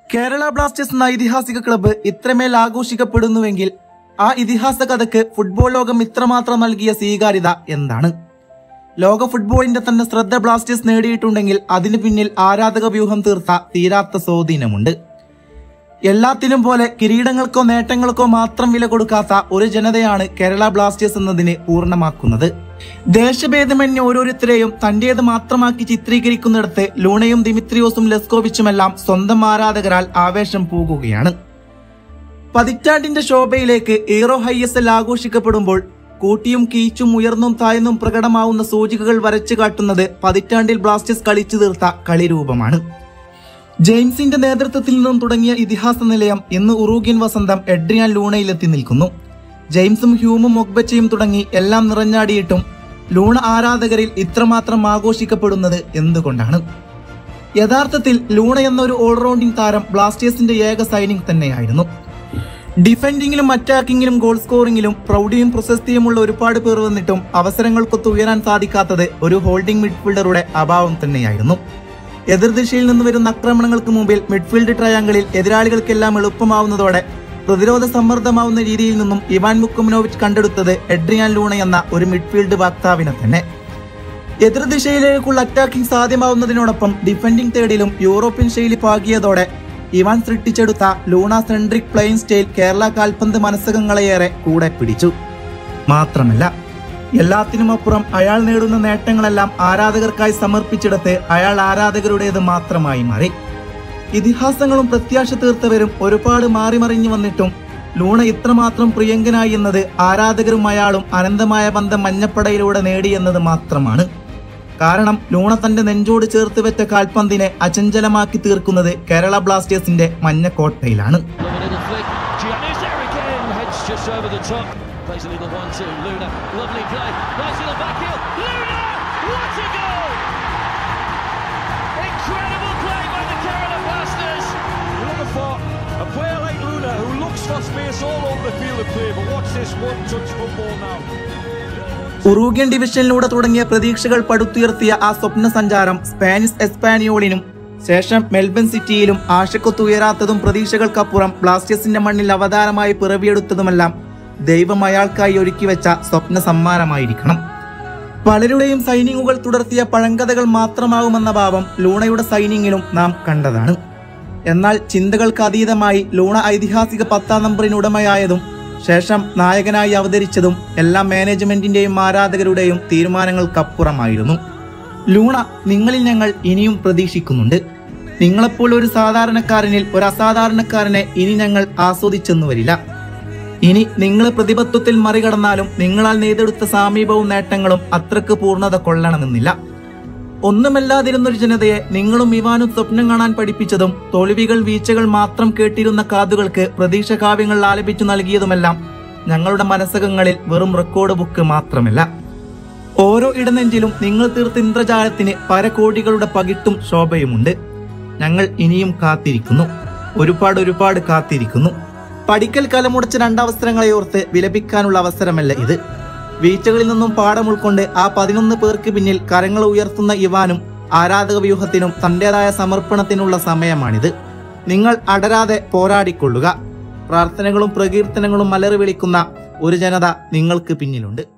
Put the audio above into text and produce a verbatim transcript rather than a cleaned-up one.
Kerala Blasters എന്ന ഐതിഹാസിക club ഇത്രമേൽ ആഘോഷിക്കപ്പെടുന്നുവെങ്കിൽ ആ ഇതിഹാസ കഥയ്ക്ക് ഫുട്ബോൾ ലോകം ഇത്രമാത്രം നൽകിയ സ്വീകാര്യത എന്താണ്? ലോക ഫുട്ബോളിന്റെ തന്നെ ശ്രദ്ധ ബ്ലാസ്റ്റേഴ്സ് നേടിയിട്ടുണ്ടെങ്കിൽ അതിനു പിന്നിൽ ആരാധക വ്യൂഹം തീർത്ത തീരാത്ത സ്വാധീനമുണ്ട്. എല്ലാത്തിനും പോലെ കിരീടങ്ങൾക്കോ നേട്ടങ്ങൾക്കോ മാത്രം വില കൊടുക്കാത്ത ഒരു ജനതയാണ് കേരള ബ്ലാസ്റ്റേഴ്സ് എന്നതിനെ പൂർണ്ണമാക്കുന്നത്. ദേശഭേദമന്യേ ഓരോരുത്തരെയും തന്റേത് മാത്രമാക്കി ചിത്രീകരിക്കുന്നിടത്ത് ലൂണയും ദിമിത്രിയോസും ലെസ്കോവിച്ചുമെല്ലാം സ്വന്തം ആരാധകരാൽ ആവേശം പൂകുകയാണ്. പതിറ്റാണ്ടിന്റെ ശോഭയിലേക്ക് ഹീറോ ഹൈ എസ് എൽ ആഘോഷിക്കപ്പെടുമ്പോൾ കൂട്ടിയും കീച്ചും ഉയർന്നും താഴ്ന്നും പ്രകടമാവുന്ന സൂചികകൾ വരച്ചു കാട്ടുന്നത് പതിറ്റാണ്ടിൽ ബ്ലാസ്റ്റേഴ്സ് കളിച്ചു തീർത്ത കളിരൂപമാണ്. ജെയിംസിന്റെ നേതൃത്വത്തിൽ നിന്നും തുടങ്ങിയ ഇതിഹാസ നിലയം ഇന്ന് ഉറൂഗ്യൻ വസന്തം എഡ്രിയാൻ ലൂണയിലെത്തി നിൽക്കുന്നു. ജെയിംസും ഹ്യൂമും ഒഗ്ബച്ചയും തുടങ്ങി എല്ലാം നിറഞ്ഞാടിയിട്ടും ലൂണ ആരാധകരിൽ ഇത്രമാത്രം ആഘോഷിക്കപ്പെടുന്നത് എന്തുകൊണ്ടാണ്? യഥാർത്ഥത്തിൽ ലൂണ എന്നൊരു ഓൾറൗണ്ടിംഗ് താരം ബ്ലാസ്റ്റേഴ്സിന്റെ ഏക സൈനിങ് തന്നെയായിരുന്നു. ഡിഫെൻഡിങ്ങിലും അറ്റാക്കിങ്ങിലും ഗോൾ സ്കോറിംഗിലും പ്രൗഢിയും പ്രശസ്തിയുമുള്ള ഒരുപാട് പേർ വന്നിട്ടും അവസരങ്ങൾക്കൊത്ത് ഉയരാൻ സാധിക്കാത്തത് ഒരു ഹോൾഡിംഗ് മിഡ്ഫീൽഡറുടെ അഭാവം തന്നെയായിരുന്നു. എതിർദിശയിൽ നിന്ന് വരുന്ന ആക്രമണങ്ങൾക്ക് മുമ്പിൽ മിഡ്ഫീൽഡ് ട്രയാങ്കിളിൽ എതിരാളികൾക്കെല്ലാം എളുപ്പമാവുന്നതോടെ പ്രതിരോധ സമ്മർദ്ദമാവുന്ന രീതിയിൽ നിന്നും ഇവാൻ മുക്കുമനോവിച്ച് കണ്ടെടുത്തത് എഡ്രിയാൻ ലൂണ എന്ന ഒരു മിഡ്ഫീൽഡ് വക്താവിനെ തന്നെ. എതിർദിശയിലേക്കുള്ള അറ്റാക്കിംഗ് സാധ്യമാവുന്നതിനോടൊപ്പം ഡിഫെൻഡിംഗ് തേർഡിലും യൂറോപ്യൻ ശൈലി പാകിയതോടെ ഇവാൻ സൃഷ്ടിച്ചെടുത്ത Luna centric playing style Kerala കാൽപന്ത് മനസ്സകങ്ങളെയേറെ കൂടെ പിടിച്ചു. മാത്രമല്ല, എല്ലാത്തിനുമപ്പുറം അയാൾ നേടുന്ന നേട്ടങ്ങളെല്ലാം ആരാധകർക്കായി സമർപ്പിച്ചെടുത്ത് അയാൾ ആരാധകരുടേത് മാത്രമായി മാറി. ഇതിഹാസങ്ങളും പ്രത്യാശ തീർത്തവരും ഒരുപാട് മാറിമറിഞ്ഞു വന്നിട്ടും ലൂണ ഇത്രമാത്രം പ്രിയങ്കനായി എന്നത് ആരാധകരും അയാളും അനന്തമായ ബന്ധം മഞ്ഞപ്പടയിലൂടെ നേടിയെന്നത് മാത്രമാണ്. കാരണം ലൂണ തന്റെ നെഞ്ചോട് ചേർത്ത് വെച്ച കാൽപന്തിനെ അചഞ്ചലമാക്കി തീർക്കുന്നത് കേരള ബ്ലാസ്റ്റേഴ്സിന്റെ മഞ്ഞക്കോട്ടയിലാണ്. ഉറൂഗ്യൻ ഡിവിഷനിലൂടെ തുടങ്ങിയ പ്രതീക്ഷകൾ പടുത്തുയർത്തിയ ആ സ്വപ്ന സഞ്ചാരം സ്പാനിഷ് എസ്പാനിയോളിനും ശേഷം മെൽബൺ സിറ്റിയിലും ആശക്കൊത്തുയരാത്തതും പ്രതീക്ഷകൾക്കപ്പുറം ബ്ലാസ്റ്റേഴ്സിന്റെ മണ്ണിൽ അവതാരമായി പിറവിയെടുത്തതുമെല്ലാം ദൈവം അയാൾക്കായി ഒരുക്കിവെച്ച സ്വപ്ന സമ്മാനമായിരിക്കണം. പലരുടെയും സൈനിങ്ങുകൾ തുടർത്തിയ പഴങ്കഥകൾ മാത്രമാകുമെന്ന ഭാവം ലൂണയുടെ സൈനിങ്ങിലും നാം കണ്ടതാണ്. എന്നാൽ ചിന്തകൾക്ക് അതീതമായി ലൂണ ഐതിഹാസിക പത്താം നമ്പറിന് ഉടമയായതും ശേഷം നായകനായി അവതരിച്ചതും എല്ലാ മാനേജ്മെന്റിന്റെയും ആരാധകരുടെയും തീരുമാനങ്ങൾക്കപ്പുറമായിരുന്നു. ലൂണ, നിങ്ങളിൽ ഞങ്ങൾ ഇനിയും പ്രതീക്ഷിക്കുന്നുണ്ട്. നിങ്ങളെപ്പോൾ ഒരു സാധാരണക്കാരനിൽ ഒരു അസാധാരണക്കാരനെ ഇനി ഞങ്ങൾ ആസ്വദിച്ചെന്നു വരില്ല. ഇനി നിങ്ങൾ പ്രതിബദ്ധത്തിൽ മറികടന്നാലും നിങ്ങളാൽ നേടിയെടുത്ത സമീപവും നേട്ടങ്ങളും അത്രക്ക് പൂർണ്ണത കൊള്ളണമെന്നില്ല. ഒന്നുമല്ലാതിരുന്നൊരു ജനതയെ നിങ്ങളും ഇവാനും സ്വപ്നം കാണാൻ പഠിപ്പിച്ചതും തോൽവികൾ വീഴ്ചകൾ മാത്രം കേട്ടിരുന്ന കാതുകൾക്ക് പ്രതീക്ഷ കാവ്യങ്ങൾ ആലപിച്ചു നൽകിയതുമെല്ലാം ഞങ്ങളുടെ മനസ്സകങ്ങളിൽ വെറും റെക്കോർഡ് ബുക്ക് മാത്രമല്ല. ഓരോ ഇടനെഞ്ചിലും നിങ്ങൾ തീർത്ത ഇന്ദ്രജാലത്തിന് പരകോടികളുടെ പകിട്ടും ശോഭയുമുണ്ട്. ഞങ്ങൾ ഇനിയും കാത്തിരിക്കുന്നു, ഒരുപാട് ഒരുപാട് കാത്തിരിക്കുന്നു. പഠിക്കൽ കലമുടച്ച രണ്ടവസരങ്ങളെ ഓർത്ത് വിലപിക്കാനുള്ള അവസരമല്ല ഇത്. വീഴ്ചകളിൽ നിന്നും പാഠം ഉൾക്കൊണ്ട് ആ പതിനൊന്ന് പേർക്ക് പിന്നിൽ കരങ്ങൾ ഉയർത്തുന്ന ഇവാനും ആരാധക വ്യൂഹത്തിനും തന്റേതായ സമർപ്പണത്തിനുള്ള സമയമാണിത്. നിങ്ങൾ അടരാതെ പോരാടിക്കൊള്ളുക. പ്രാർത്ഥനകളും പ്രകീർത്തനങ്ങളും മലറി വിളിക്കുന്ന ഒരു ജനത നിങ്ങൾക്ക് പിന്നിലുണ്ട്.